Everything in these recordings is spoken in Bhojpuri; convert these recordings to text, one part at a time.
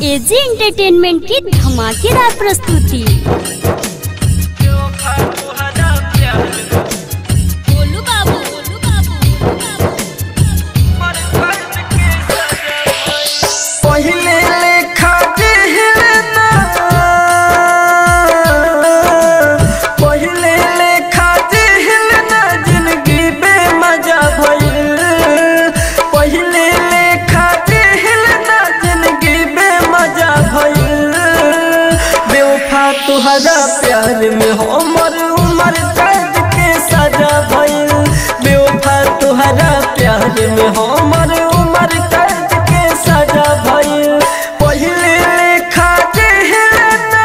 एजी एंटरटेनमेंट की धमाकेदार प्रस्तुति। बोलू बाबू, बोलू बाबू। पहले लेखा जिहलना, पहले लेखा जिहलना जिंदगी बेमजा भइल। पहले लेखा जिहलना जिंदगी बेमजा भइल। बेवफा तुहरा प्यार में हमर उमर कैद के सजा भइल। बेवफा तुहरा प्यार में हमर उमर कैद के सजा भइल। पहले लेखा जिहलना,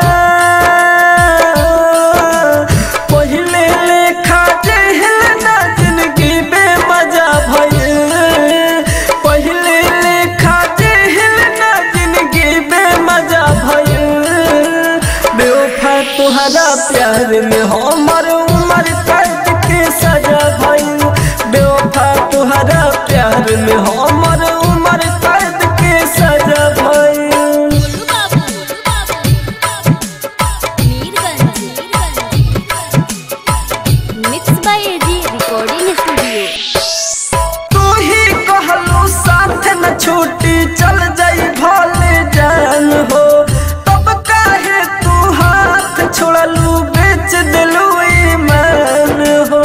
पहले लेखा जिहलना जिंदगी बेमजा भइल। पहले लेखा जिहलना जिंदगी बेमजा भइल। बेवफा तुहरा प्यार में हमर उमर कैद के सजा भइल। बेवफा तुहरा प्यार में हमर उमर कैद के सजा भइल। बोलू बाबू, Mirganj. Mix by AG recording studio. तू ही कहलू साथ न छूटी चल जाई भले जान हो। तब काहे तू हाथ छोड़लू बेच दिलू ईमान हो।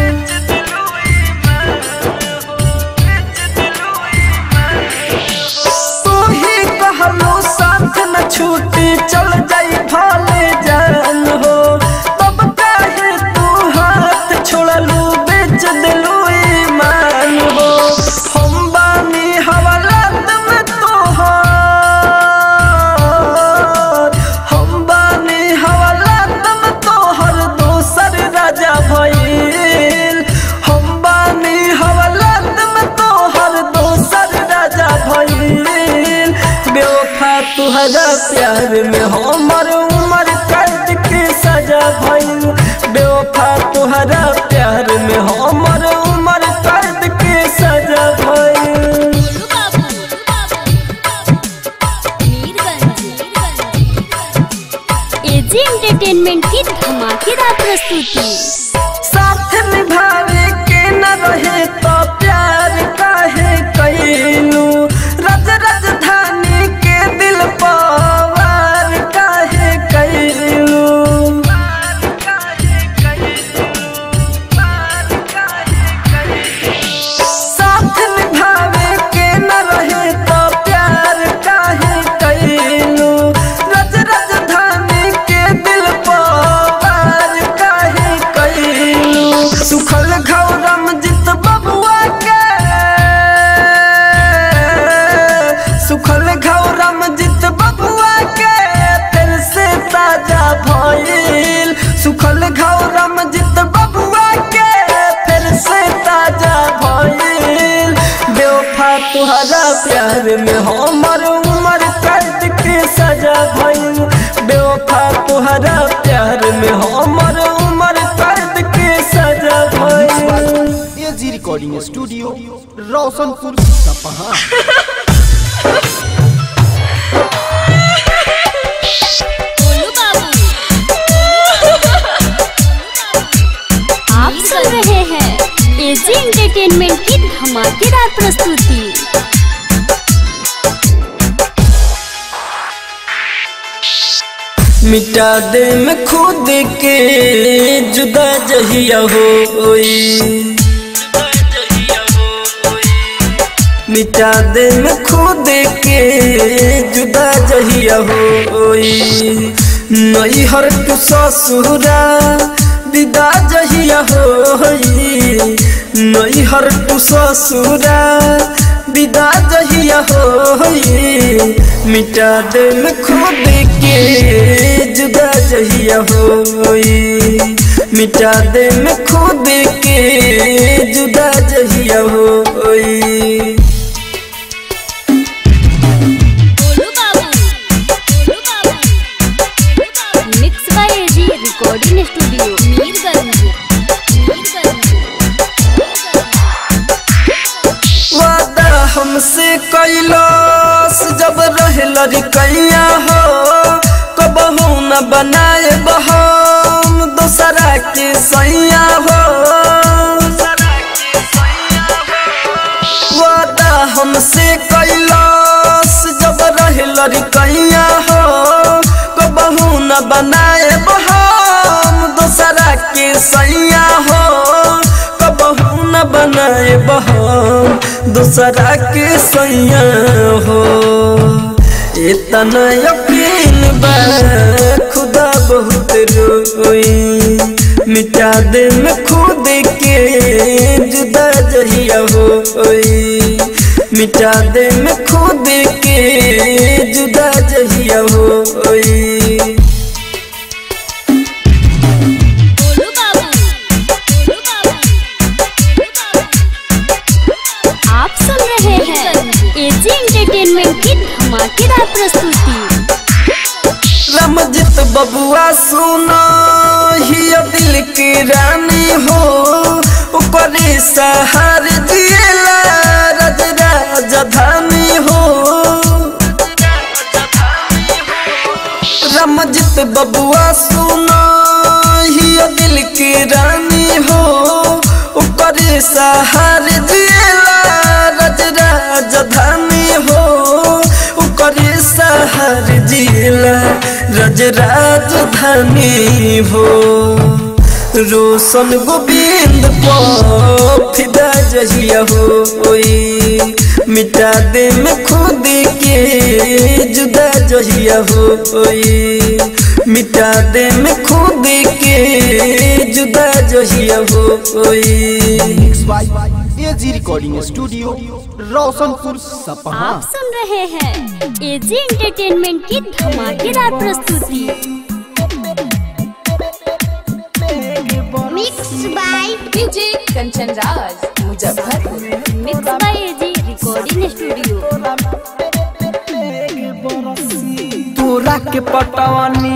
तू ही कहलू साथ न छूटी चल जाई भले जान हो। तब काहे तू हाथ छोड़लू बेच दिलू ईमान हो। हम बानी हवालात में तोहर, हम बानी हवालात में तोहर दोसर राजा भइल। हम बानी हवालात में तोहर दोसर राजा भइल। बेवफा तुहरा प्यार में हमर उमर कैद के सजा भइल। बेवफा तुहरा प्यार में हमर उमर कैद के सजा भइल। बोलू बाबू, मीरगंज। एजी एंटरटेनमेंट की धमाकेदार प्रस्तुति। साथ निभावे के न रहे तो प्यार काहे कइलू। रज राजधानी के दिल पवार काहे कइलू। साथ निभावे के न रहे तो प्यार काहे कइलू। रज राजधानी के दिल पवार काहे कइलू। सुखल घौरम जित बबुआ के, सुखल घौरम जित बबुआ के फिर से ताजा भइल। सुखल घौरम जित बबुआ के फिर से ताजा भइल। बेवफा तुहरा प्यार में हमर उमर कैद के सजा भइल। बेवफा तुहरा प्यार में हमर उमर कैद के सजा भइल। एजी रिकॉर्डिंग स्टूडियो रोशनपुर सपहा। बोलू बाबू। आप सुन रहे हैं एजी एंटरटेनमेंट की धमाकेदार प्रस्तुति। मिटा दे मैं खुद के जुदा जहिया होई। मिटा दे मैं खुद के जुदा जहिया होई। नई हर तू ससुरा विदा जहिया होई। नई हर तू ससुरा विदा जहिया होई। मिटा दे मैं खुद के जुदा जहिया होई। मिटा दे मैं खुद के जुदा जहिया होई। बोलू बाबू, mix by AG recording studio Mirganj. वादा हमसे कैलाश जब रहला लड़कैया हो कबहू न बनाए बहम दूसरा के सैया हो वादा हमसे कैलाश जब रहे लड़कैया हो कबहू न बनाए बहम दूसरा के सैया हो कबहू न बनाए बहम दूसरा के सैया हो इतना यकीन बा खुदा बहुत रोई मिटा दे मैं खुद के जुदा जहिया होई मिटा दे मैं खुद के जुदा जहिया होई। आप सुन रहे हैं एजी एंटरटेनमेंट की धमाकेदार प्रस्तुति। रमजित बबुआ सुनो ही दिल की रानी हो ऊपरी सहार दिएला रज राजधानी हो रमजित बबुआ सुनो ही दिल की रानी हो ऊपरी सहार दिएला रज राजधानी हो ऊपरी सहार दिएला रज राजधानी हो रोशन गोविंद को फिदा जहिया होई मिटा दे मैं खुद के जुदा जहिया होई मिटा दे मैं खुद के जुदा जहिया होई। एजी रिकॉर्डिंग स्टूडियो रोशनपुर सपहा। आप सुन रहे हैं एजी एंटरटेनमेंट की धमाकेदार प्रस्तुति। Mix by DJ Kanchan Raj Muzaffarpur. Mix by AG recording studio. तोरा के पटवानी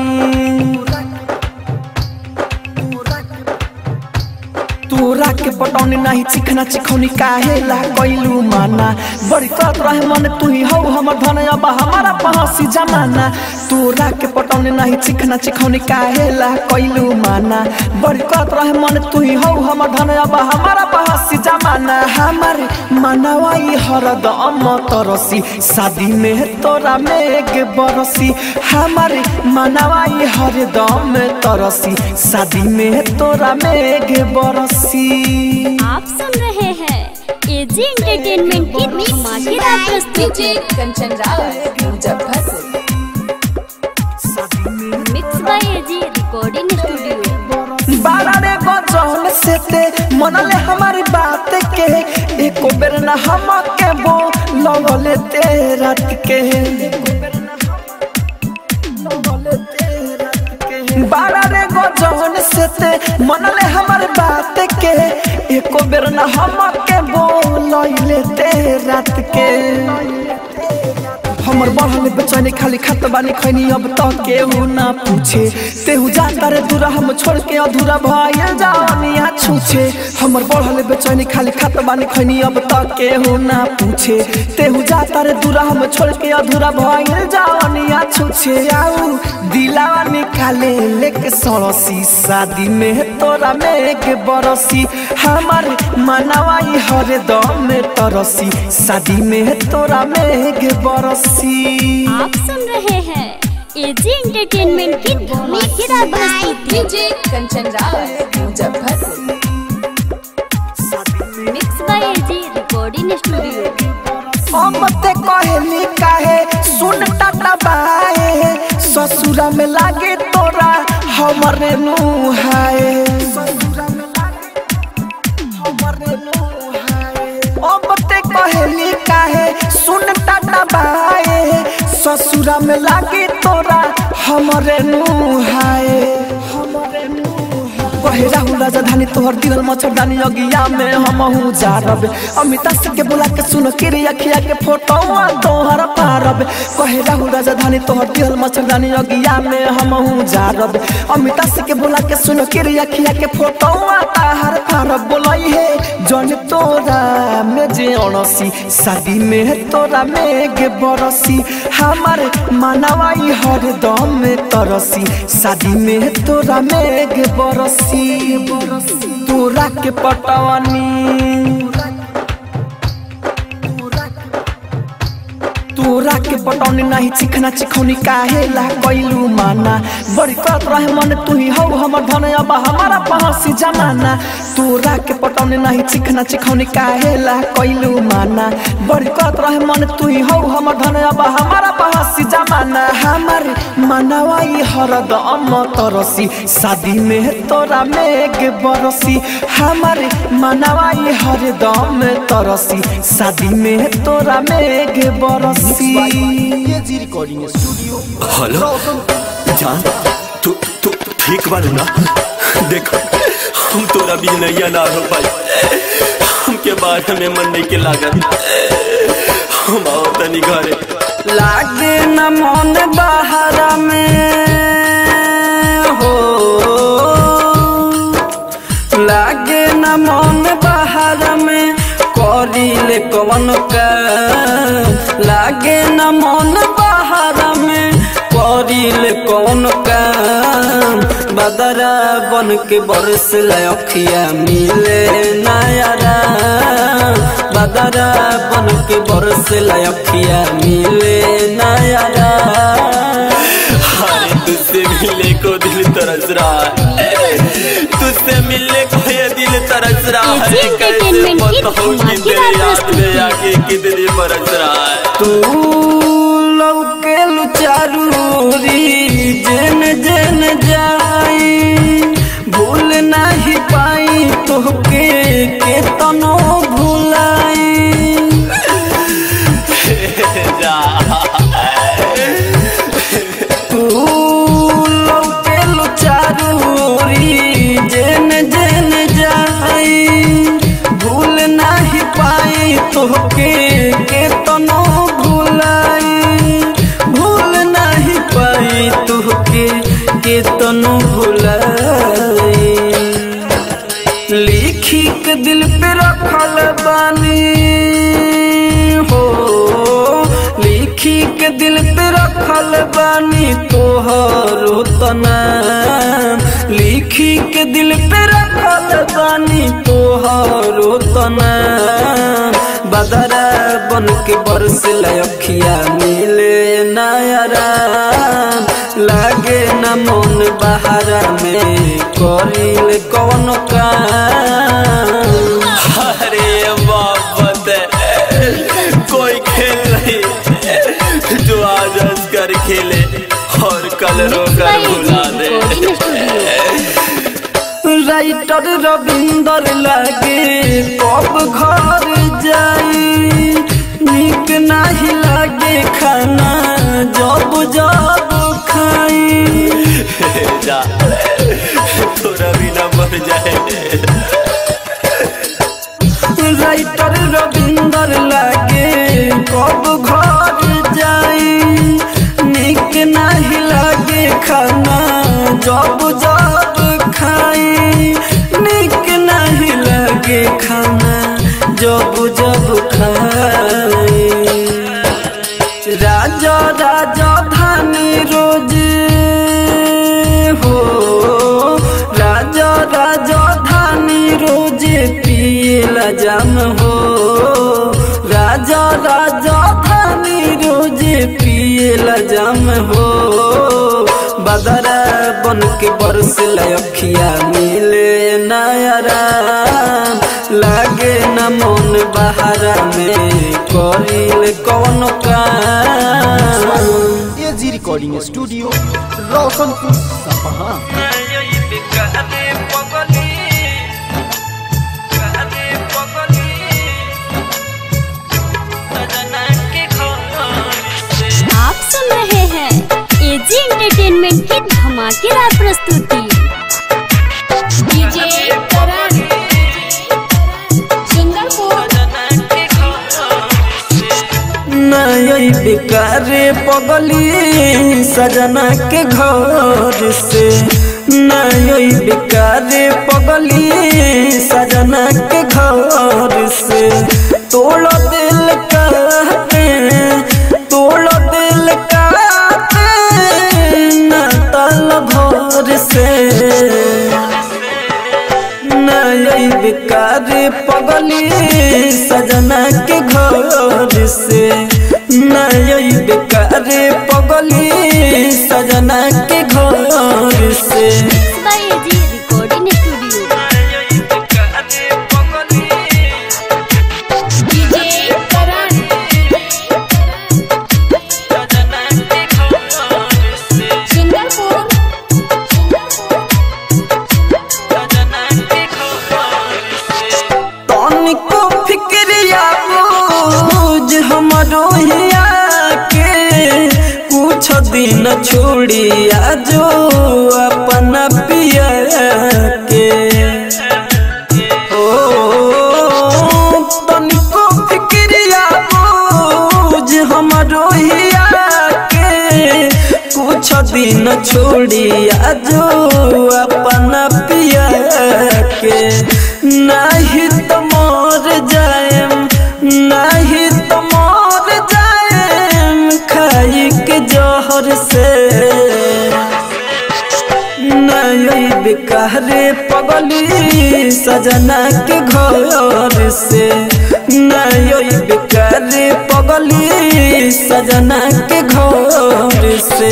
तोरा के पटौनी नहीं चिखना चिखौनी काहे ला कैलू माना बड़ी करत रहे मन तू ही हो हमर धन अब हमारा पहसी जमाना तोरा के पटौनी नहीं चिखना चिखौनी काहे ला कैलू माना बड़ी करत रहे मन तू ही हो हमर धन अब हमारा पहसी जमाना हमारे मनवाई हरदम तरसी शादी में तोरा मेघ बरसी हमारे मनवाई हरदम तरसी शादी में तोरा मेघ बरसी। आप सुन रहे हैं एजी एंटरटेनमेंट की धमाकेदार प्रस्तुति। Kanchan Raj Muzaffarpur. Mix by AG recording studio. बारा रे गजल से ते मनले हमारी बात के एको बेर ना हम के बो लगले ते रात के बारा रे गजल से ते मनले हमारी बात के एको बेर ना हम के बो लगले ते रात के हमर बढ़ल बेचैनी खाली खत बानी खैनी अब तक केहू ना पूछे तेहू जाता रे दूरा हम छोड़ के अधूरा भइल जानिया छूछे हमर बढ़ल बेचैनी खाली खत बानी खैनी अब तक केहू ना पूछे तेहू जाता रे दूरा हम छोड़ के अधूरा भइल जानिया छूछे आऊ दिलावा निकाले लेके सड़सी शादी में तोरा मेघ बरसी हमार मनवाई हरदम में तरसी शादी में तोरा मेघ बरसी। आप सुन रहे हैं एजी एंटरटेनमेंट की धमाकेदार प्रस्तुति। DJ Kanchan Raj Muzaffarpur. Mix by AG recording studio. अमते कहली काहे सुन टाटा बाए ससुरा में लागे तोरा हमरे नुहाए अमते कहली काहे सुन टाटा बाए ससुरा में लागे तोरा हमरे नुहाए कहे राहुल राजधानी तोहर दिल मच्छरदानी अगिया में हमहू जारब अमिताभ के बोला के सुन के रे अखिया के फोटो तोहर पारब कहे राहुल राजधानी तोहर दिल मच्छरदानी अगिया में हमहू जारब अमिताभ के बोला के सुन के रे अखिया के फोटो तोहर पारब बोलई है जन तोरा में जे अणसी शादी में तोरा में गे बरसी हमारे मनवाई हरदम में तरसी शादी में तोरा में गे बरसी तोरा के पटवानी तोरा के पटौनी नहीं चिखना चिखौनी काहे ला कैलू माना बड़ी करत रहे मन तू ही हो हमर धन अब हमारा पहसी जमाना तोरा के पटौनी नहीं चिखना चिखौनी काहे ला कैलू माना बड़ी करत रहे मन तू ही हो हमर धन अब हमारा पहसी जमाना हमार मनवाई हरदम तरसी शादी में तोरा में गे बरसी हमार मनवाई हरदम तरसी शादी में तोरा में गे बरसी एजी रिकॉर्डिंग स्टूडियो। हेलो जान तू ठीक बारू ना देखो हम तोरा भी नैया ना हो पाई हमके बारे में मन नहीं के लागत हम आओ तनी घरे लागे न मन बाहर में हो लागे न मन बाहर में करिले कवन का लागे न मन बाहर में करिले कवन का बदरा बन के बरस लखिया मिले नयारा बदरा बन के बरस लखिया मिले नयारा अरे तुझसे मिलने को दिल तरस रहा है तुझसे मिलने को ये दिल तरस रहा है कैसे बताऊं कि तेरे याद में आके कितनी बरस रहा है तू लौके लुचारूरी जन जन जाई भूल नहीं पाई तोहके के तनो भुलाई जा तू लौके लुचारूरी जन जन जाई भूल नहीं पाई तोहके के तनो भुलाई भूल नहीं पाई तोहके के तनो भुलाई लिखी के दिल पे रखल बानी हो लिखी के दिल पे रखल बानी तोहरो तना लिखी के दिल पे रखल बानी तोहरो तना बदरा बन के बरस लखिया मिले नयारा लागे न मन बहारा में करिल कौन का अरे मोहब्बत कोई खेल नहीं जो आज हंस कर खेले और कल रोकर भुला दे राइटर रविंदर लागे कब घर जाई निक नहीं लागे खाना जब जब खाई जा थोड़ा भी ना मर जाए राइटर रविंदर लागे कब घर जाई निक नहीं लागे खाना जब जब खाई निक नहीं लागे खाना जब जब खाई राजा राजा धानी रोज हो राजा राजा धानी रोज पियला जाम हो राजा राजा धानी रोज पियला जाम हो बदरा बन के बरस लखिया मिले नयारा लागे न मन बहारा में करिल कौन का एजी रिकॉर्डिंग स्टूडियो रोशनपुर सपहा। आप सुन रहे हैं एजी एंटरटेनमेंट की धमाकेदार प्रस्तुति। नई बेकार पगली सजना के घर से नई बेकार पगली सजना के घर से तोड़ दिल कहते तोड़ दिल कहते न तल भर से नई बेकार पगली सजना के घर से नई बेकार पगली सजना के घर से एजी रिकॉर्डिंग दिन छोड़िया जो अपना पिया के ओ तनिको फिक्रिया बोझ हमारो हिया के कुछ दिन छोड़िया जो अपना पिया के नहीं तो मर जाएम नहीं तो मर जाएम खाई के जहर से नई बेकार पगली सजना के घर से नई बेकार पगली सजना के घर से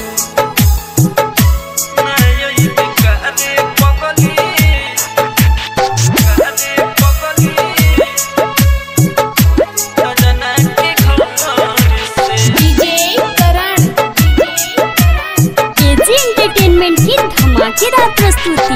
धमाकेदार प्रस्तुति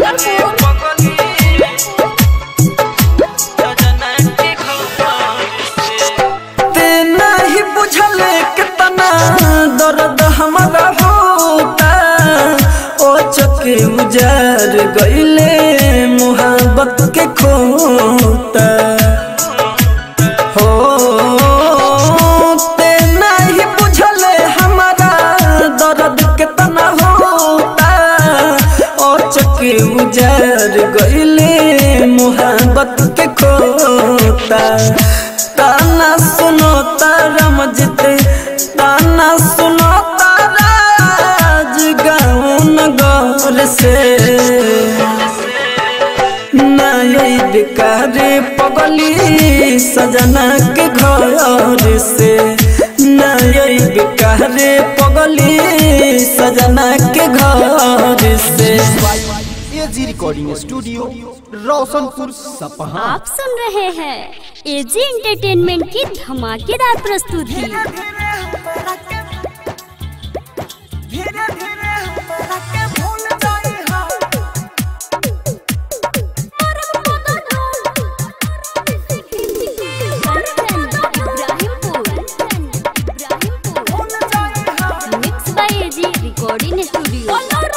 ते नहीं बुझल कितना दर्द हमारा होता ओ चके उजार गईले मोहब्बत के खोता हो ते नहीं बुझल हमारा दर्द कितना होता के उजार गईले मोहब्बत के खोता ताना सुनो तारा मजते ताना सुनो तारा गाँव नगर से नई बेकार पगली सजना के घर से नई बेकार पगली सजना के घर से एजी रिकॉर्डिंग स्टूडियो रोशनपुर सपहा। आप सुन रहे हैं एजी एंटरटेनमेंट की धमाकेदार प्रस्तुति। Mix by AG recording studio.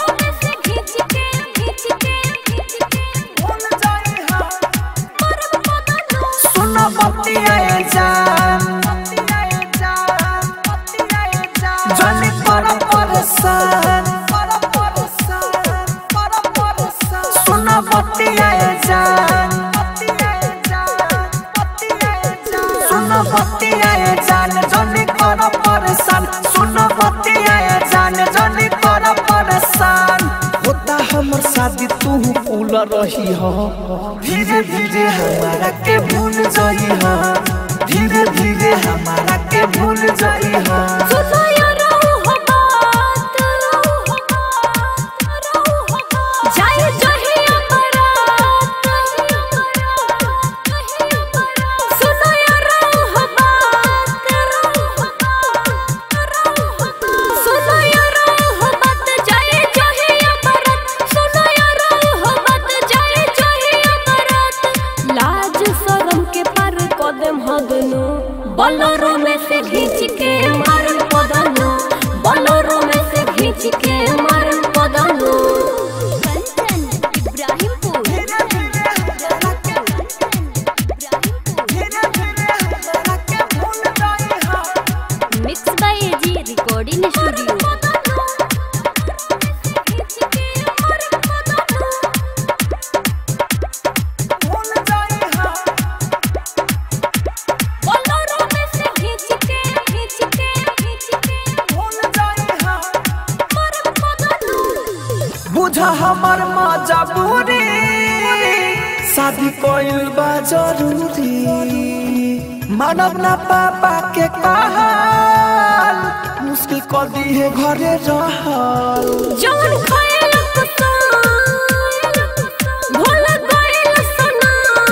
हमर शादी तू भूल रही हो धीरे धीरे हमारा के भूल जाई हो धीरे धीरे हमारा के भूल जाई हो बलोरों में से खींच के मार हमर मजबूरी शादी कोइल बा जरूरी मानव ना पापा के कहल मुश्किल कर दी है घरे रहल जवन खायल भोला गइल सना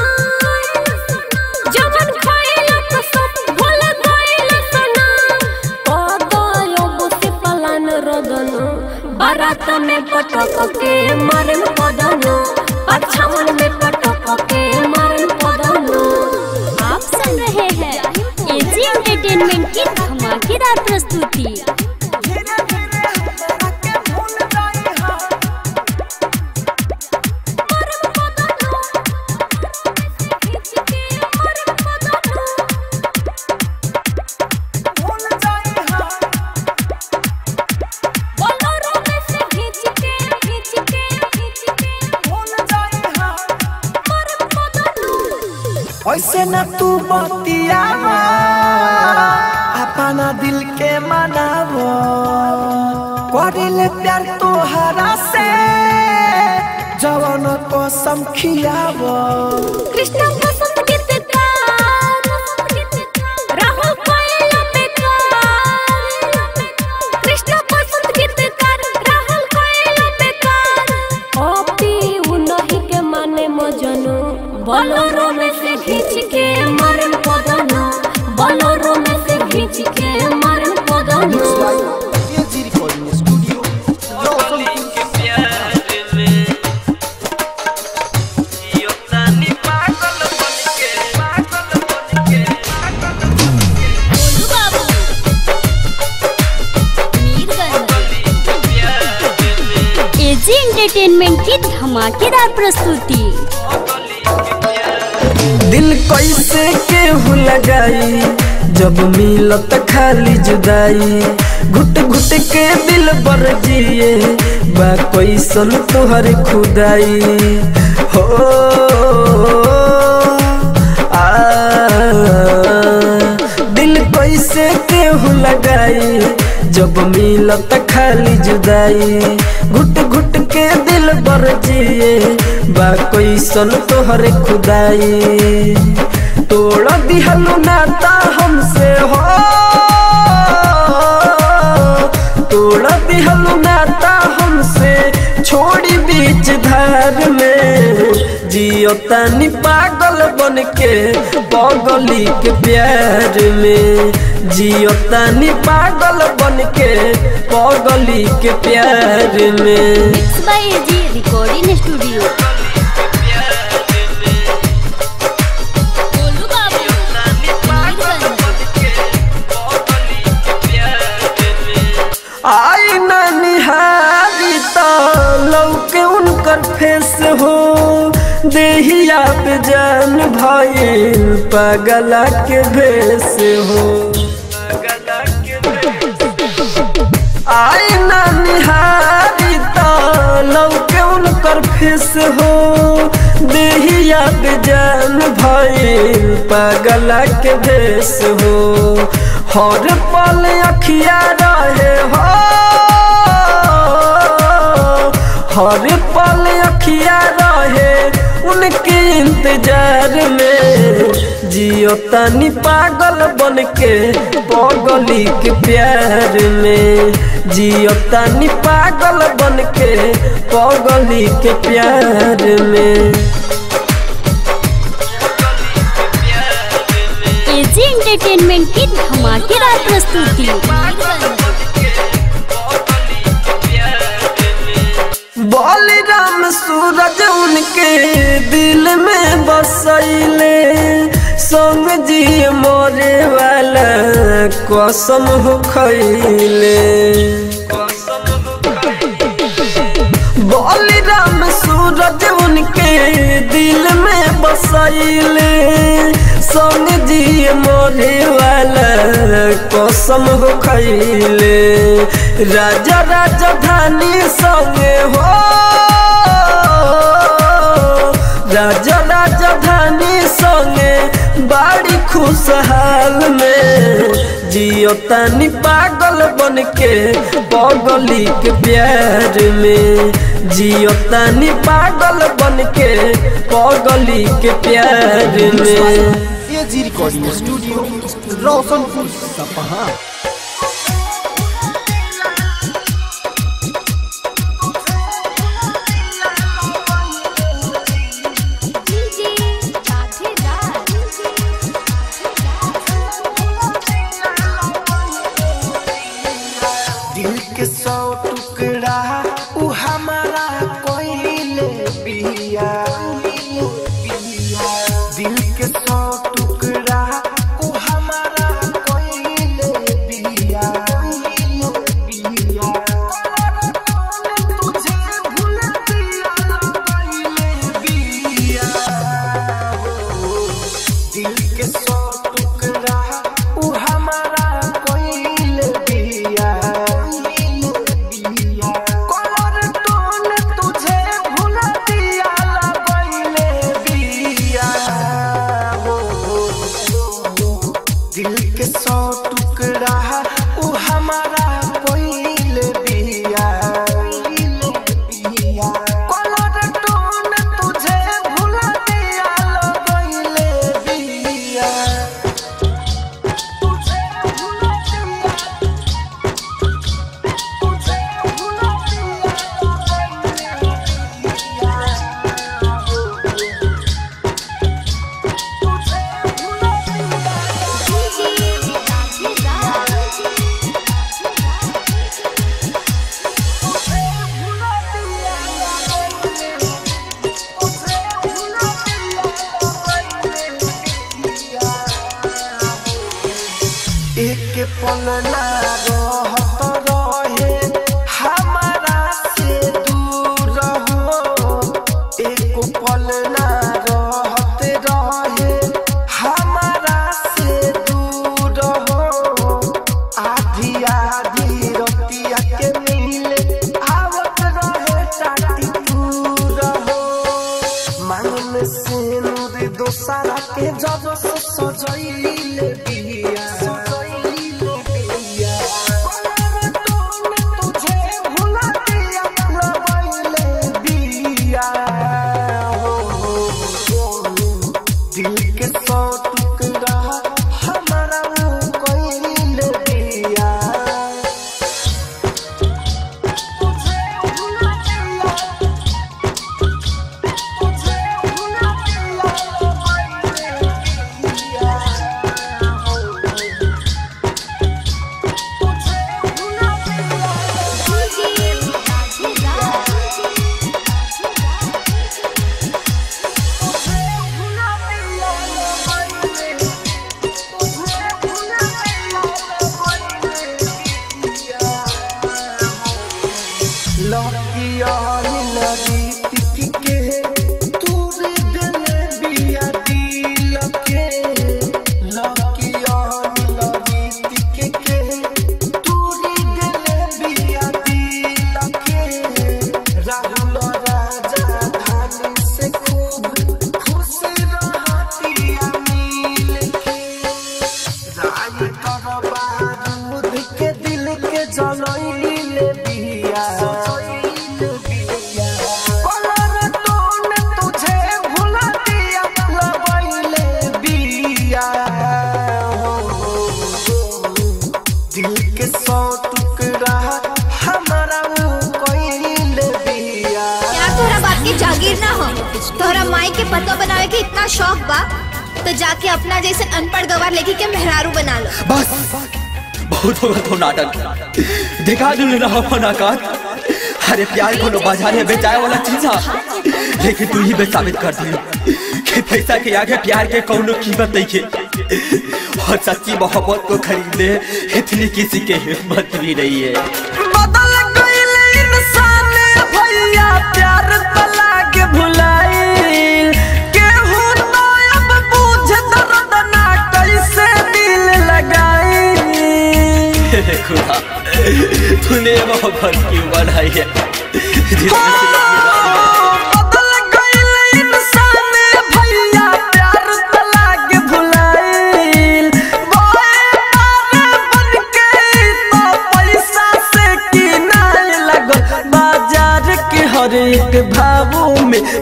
जवन खायल भोला गइल सना पदयो बुसे पलान रदन बारात में पटक के मारन पदन पछावन में पटक के मारन पदन। आप सुन रहे हैं एजी एंटरटेनमेंट की धमाकेदार प्रस्तुति। ऐसे न तू बतियावा अपना दिल के मनावो करिले प्यार तोहरा से जवान को समखियावो कृष्ण पसंद गीतकार राहुल कोयल बेकार कृष्ण पसंद गीतकार राहुल कोयल बेकार ओपी उनही के माने मजनू बोलोरो में से खींच के मारन पदनो बोलोरो में से खींच के मारन पदनो। एजी रिकॉर्डिंग स्टूडियो रोशनपुर बोलू बाबू एजी एंटरटेनमेंट की धमाकेदार प्रस्तुति। दिल कैसे केहू लगाई जब मिलत खाली जुदाई घुट घुट के दिल बर जिए बा कैसन तोहर खुदाई हो दिल कैसे केहू लगाई जब मिलत खाली जुदाई घुट घुट के दिल बर जिए बा कैसन तोहरे खुदाई तोड़ दिहलु नाता हमसे हो तोड़ दिहलु नाता हमसे छोड़ी बीच धार में जियो तानी पागल बन के पगली के प्यार में जियो तानी पागल बन के पगली के प्यार में। Mix by AG recording studio. बोलू बाबू आई ना निहारी तो लौके उनकर फेस हो देहिया पे जान भइल पगला के भेस हो आई ना निहारी तो लौके उनकर फेस हो देहिया पे जान भइल पगला के भेस हो हर पल अखिया रहे हो हर पल अखिया रहे उनके इंतजार में जियो तानी पागल बन के पगली के प्यार में जियो तानी पागल बन के पगली के प्यार में। एजी एंटरटेनमेंट की धमाकेदार प्रस्तुति। बलिराम सूरज उनके दिल में बसैले संग जी मोरे वाला कसम हो खैले बलिराम सूरज उनके दिल में बसैले संग जी मोरे वाला कसम हो खैले राजा राजधानी संगे हो राजा राजधानी संगे बाड़ी खुशहाल में जियो तानी पागल बन के पगली के प्यार में जियो तानी पागल बन के पगली के प्यार में। एजी रिकॉर्डिंग स्टूडियो रोशनपुर सपहा। दिल के 100 टुकड़ा उ हमारा कोइले बिया, दिल के 100 टुकड़ा उ हमारा कोइले बिया, तुझे भूल दिया कोइले बिया, दिल के 100 टुकड़ा उ हमारा कोइले बिया, दिल के 100 टुकड़ा उ हमारा कोइल बिया, कलर टोन तुझे भूल दिया कोइल बिया, तुझे भूल दिया, तुझे भूल एक पल ना रहत रहे हमारा से दूर हो, एक पल ना रहत रहे हमारा से दूर हो, आधी आधी रतिया के मिले आवत रहे टाटी दूर हो, मांगन से नूर दोसरा के जब से सजैले बिया, दिल के 100 टुकड़ा हमारा कोइल बिया, तुझे भूल दिया, तुझे भूल दिया बिया, तुझे भूल दिया, दिल के 100 टुकड़ा हमारा कोइल बिया। यार तोरा बाप की जागीर ना हो, तोरा माई के पतो बनावे के इतना शौक बा तो जाके अपना जैसे अनपढ़ गवार लेके के मेहरारू बना लो। बस बहुत होगा तो नाटक दिखा दू रहा फनाकार। अरे प्यार को बाजार में बेचाए वाला चीज है, लेकिन तू ही साबित कर दी कि पैसा के आगे प्यार के कौनो कीमत नहीं है, और सच्ची मोहब्बत को खरीदने इतनी किसी के हिम्मत भी नहीं है। बदल गइल इंसान भैया प्यार तला के भुलाई, केहू तो अब बुझ दर्द ना कैसे दिल लगाई। खुदा तूने मोहब्बत क्यों बढ़ाई है? बदल गइल इंसान भैया प्यार तला के भुलाई, बन के तो पैसा से किनारे लगल बाजार के हर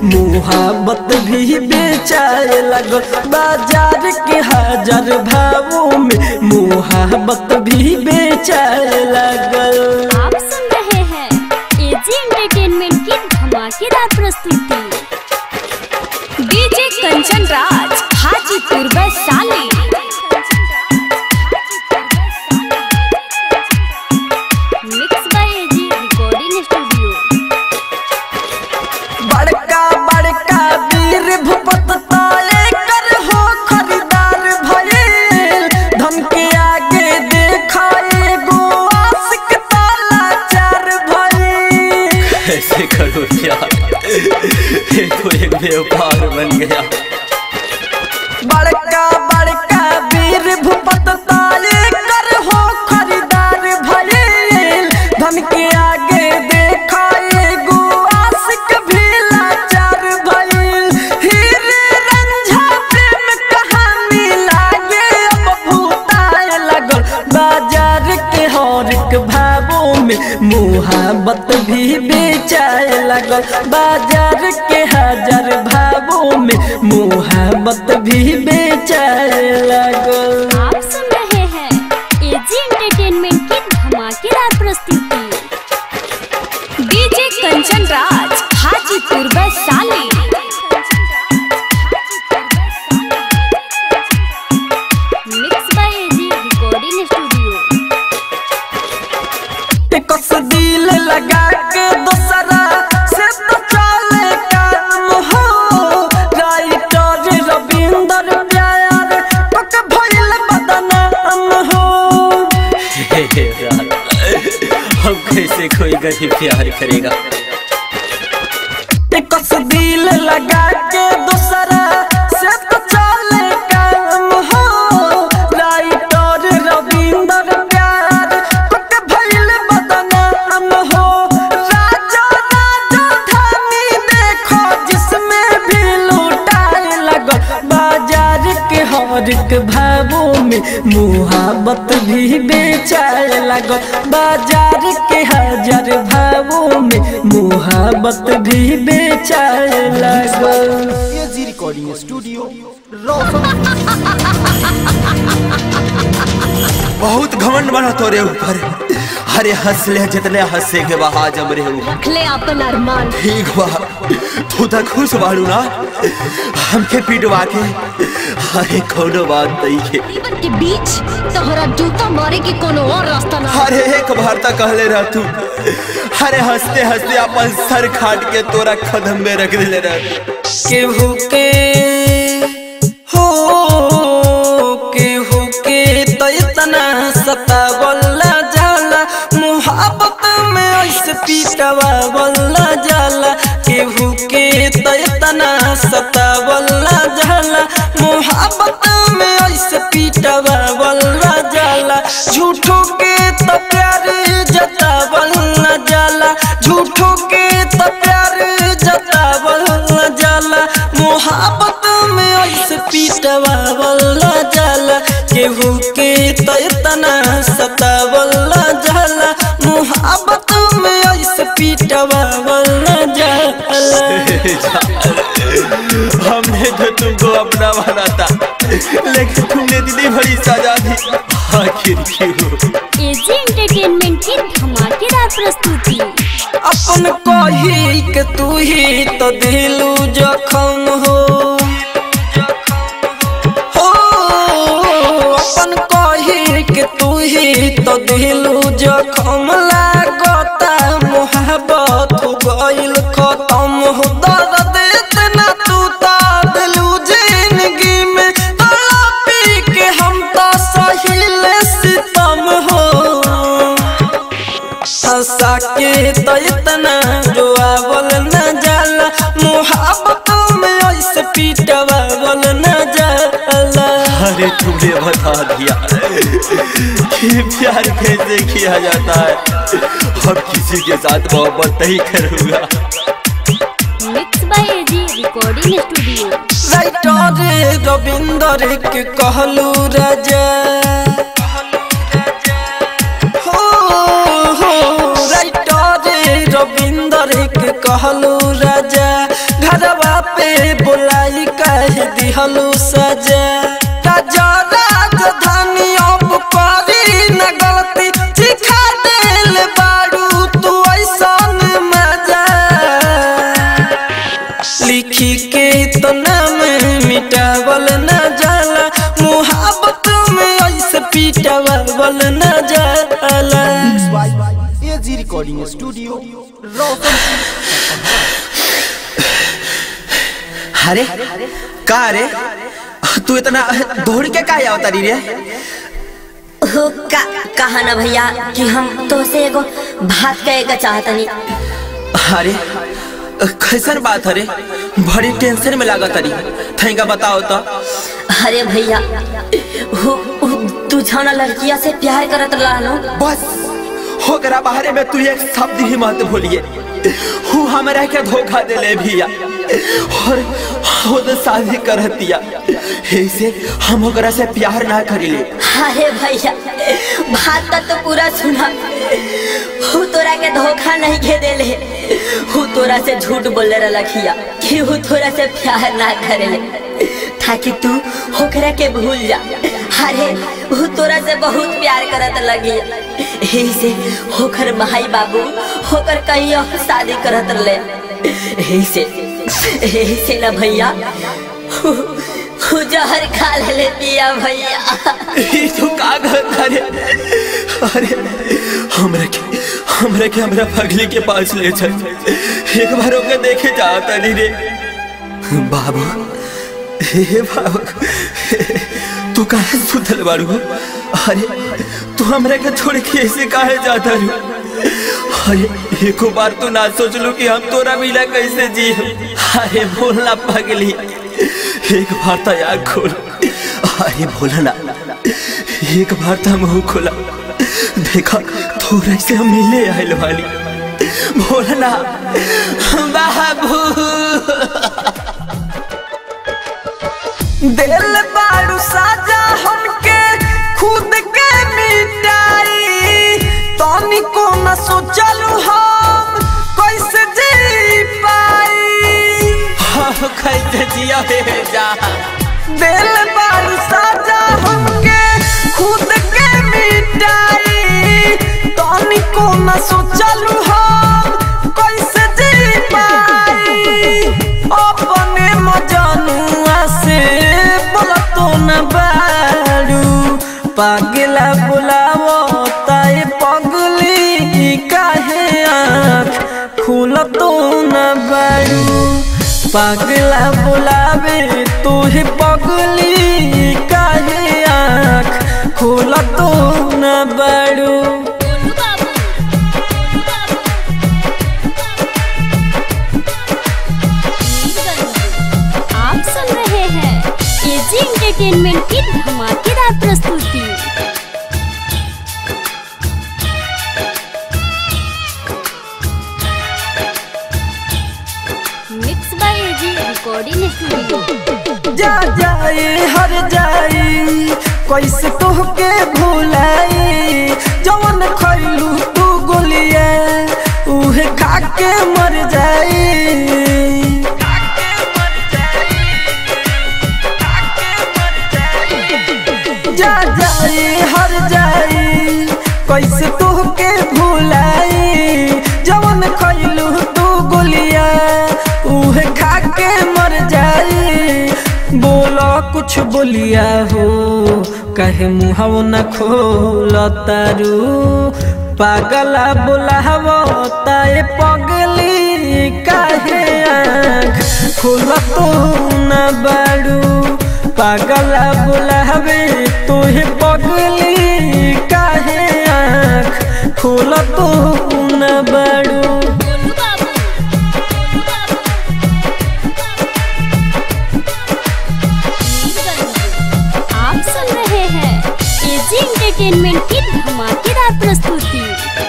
मुहाबत भी बेचाए लगल बाजार के हजार भावों में मुहाबत भी बेचाए लगल। आप सुन रहे हैं एजी एंटरटेनमेंट की धमाकेदार प्रस्तुति। DJ Kanchan Raj Hajipur Vaishali. Mix by AG recording studio. बड़का बड़का वीर भूपत ताले कर हो खरीदार भइल धन के आगे देखाए गो आशिक ताला चार भइल। ऐसे करो यार, ये तो एक व्यापार बन गया। बड़का बड़का वीर भूपत ताले कर हो खरीदार भइल धन के आगे देखाए गो आशिक भी लाचार भइल। हीरे रंझा प्रेम कहानी लागे अब भूताए लगल बाजार के हर एक भावों में मुहाबत भी बेचाए लगल बाजार के हजार भावों में मुहाबत भी बेचाए लगल। आप सुन रहे हैं एजी एंटरटेनमेंट की धमाकेदार प्रस्तुति। DJ Kanchan Raj Hajipur Vaishali. Mix by AG recording studio. कस दिल लगा के दूसरा से तो चले काम हो राइटर रविंदर प्यार पक भइल बदनाम हो। यार, हम कैसे कोई गरीब प्यार करेगा। कस दिल लगा के दूसरा से तो चले काम हो राइटर रविंदर प्यार पक भइल बदनाम हो। राजा राजा धानी देखो जिसमें भी लूटाए लगल बाजार के हर एक भावों में मुहाबत भी बेचाए लगल बाजार के हजार भावों में मुहाबत भी बेचाए लगल। AG recording studio Roshan. बहुत घमंड बना तोरे ऊपर। अरे हंस ले जितने हंसे के बहा जम रहे हो। रखले अपन अरमान। ठीक बा, तू तो खुश बाड़ू ना हमके पिटवा के। अरे कोनो बात नहीं के जीवन के बीच तोहरा जूता मारे के कोनो और रास्ता ना। अरे एक बार तक कहले रह तू। अरे हंसते हंसते अपन सर खाट के तोरा कदम में रख दे रह। केहू के हो केहू के तो इतना सतावला जाला मुहाबत में ऐसे पीटवावला जाला। केहू के तो इतना सतावला जाला मुहाबत में ऐसे पीटवावला जाला। झूठों के तो प्यार जतावला जाला झूठों के तो प्यार जतावला जाला मुहाबत में ऐसे पीटवावला जाला। केहू के तो इतना सतावला जाला मुहाबत में ऐसे पीटवावला जाला। हमने जो तुमको अपना माना था लेकिन तुमने दिली भरी सजा दी। आखिर क्यों? एजी एंटरटेनमेंट की धमाकेदार प्रस्तुति। अपन कही के तू ही तो दिलू जखम हो अपन कही के तू ही तो दिलू जखम लागता मुहाबत हो गइल खत्म हो। दर्द इतना तू तो दिलू जिंदगी में तड़पी के हम तो सहिल सितम हो। हंसा के तो इतना जो आवल न जाला मुहाबत में ऐसे पीटवावल न जाला। अरे तुमने बता दिया कि प्यार कैसे किया जाता है। अब किसी के साथ मोहब्बत नहीं करूँगा। Mix by AG recording studio. Writer Ravinder के कहलू राजा हो राइटर रविंदर के कहलू राजा घर बोलाई कह दिहलू सजा राजा राजधानी अब करी न गलती चिखा दिल बारू तू ऐसन मजा लिखी के तो नाम मिटावल न जाला मुहब्बत में ऐसे पीटावल न जाला एजी रिकॉर्डिंग स्टूडियो रोशनपुर। अरे का रे तू इतना दौड़ के का आवता री रे? कहा ना भैया कि हम तो से एगो बात कहे का चाहतनी। अरे कैसन बात है रे? बड़ी टेंशन में लागत री थैंका बताओ तो। अरे भैया तू जाना लड़किया से प्यार करत रहलो बस होकरा बाहरे में तू एक शब्द ही मत भूलिए हूँ हमरा के धोखा दे ले भैया और खुद शादी कर दिया ऐसे हम ओकरा से प्यार ना करिले। अरे भैया बात तो पूरा सुना हूँ तोरा के धोखा नहीं के देले हूँ तोरा से झूठ बोले रखिया कि हूँ तोरा से प्यार ना करेले ताकि तू होकरा के भूल जा। अरे हूँ तोरा से बहुत प्यार करत लगी ऐसे होकर भाई बाबू होकर कहीं और शादी करत ले ऐसे ना भैया जहर खा ले पिया भैया। तू का करे? अरे हमरा के हमरा पगली के पास ले चल एक बार ओके देखे जाता नहीं रे बाबू। हे बाबू तू काहे सुतल बारू? अरे तू हमरा के छोड़ के ऐसे काहे जाता रू? अरे एको बार तो ना सोच लू कि हम तोरा मिला कैसे जी? अरे बोलना पगली एक बार तो आँख खोल। अरे बोलना एक बार तो मुँह खोला देखा थोड़ा से हम मिले आयल वाली बोलना बाबू। दिल बारू साजा हमके खुद के मिटाई तनी को न सोचलू हम कैसे जी पाई। हम कैसे जिया हे जा दिल बारू साजा हमके खुद के मिटाई तनी को न सोचलू हम कैसे जी पाई। अपने मजनुआ से बोला तो न बारू पागला बुलावो ताए पगली काहे आँख खुला तो न बारू पागला बुलावे तुहे पगली काहे आँख खुला तो न बारू। आप सुन रहे हैं एजी एंटरटेनमेंट की धमाकेदार प्रस्तुति। Mix by AG recording studio. जा जाए हर जाए कैसे तोहके भुलाई जवन खैलू तू गोलिया उहे खा के मर जाए। जा जाए हर जाए कैसे तोहके भुलाई जवन खैलू तू गोलिया उहे खा के मर जाए। बोलो कुछ बोलिया हो कहे मुहाव न खोल तारू पागला बुलावो ताए पगली काहे आँख खोल तो न बारू पागला बुलावे तुहे पगली काहे आँख खोल तो न बारू। आप सुन रहे हैं एजी एंटरटेनमेंट की धमाकेदार प्रस्तुति।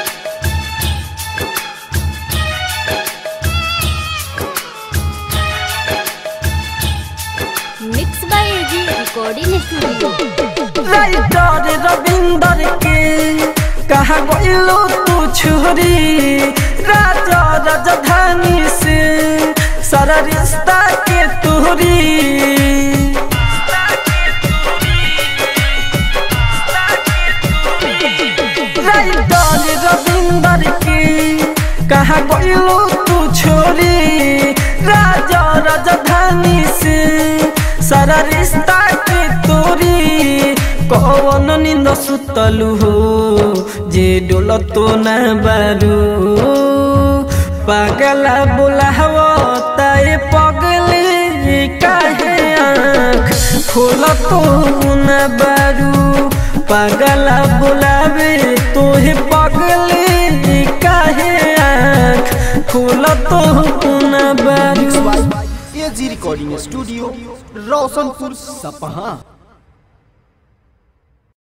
Mix by AG recording studio. Writer Ravinder के कहा गइलो तू छोरी राजा राजधानी से सारा रिश्ता के तू तूरी राइटर रविंदर की कहाँ गइलो तू छोरी राजा राजधानी से सारा रिश्ता के तोरी कौन नींद सुतलू हो जे डोल तो न बारू पागला बुलावो ताए पगले काहे आँख खोल तो न बारू पागला बुलावे तोहे पगले काहे आँख खोल तो न बारू। एजी रिकॉर्डिंग स्टूडियो रोशनपुर सपहा।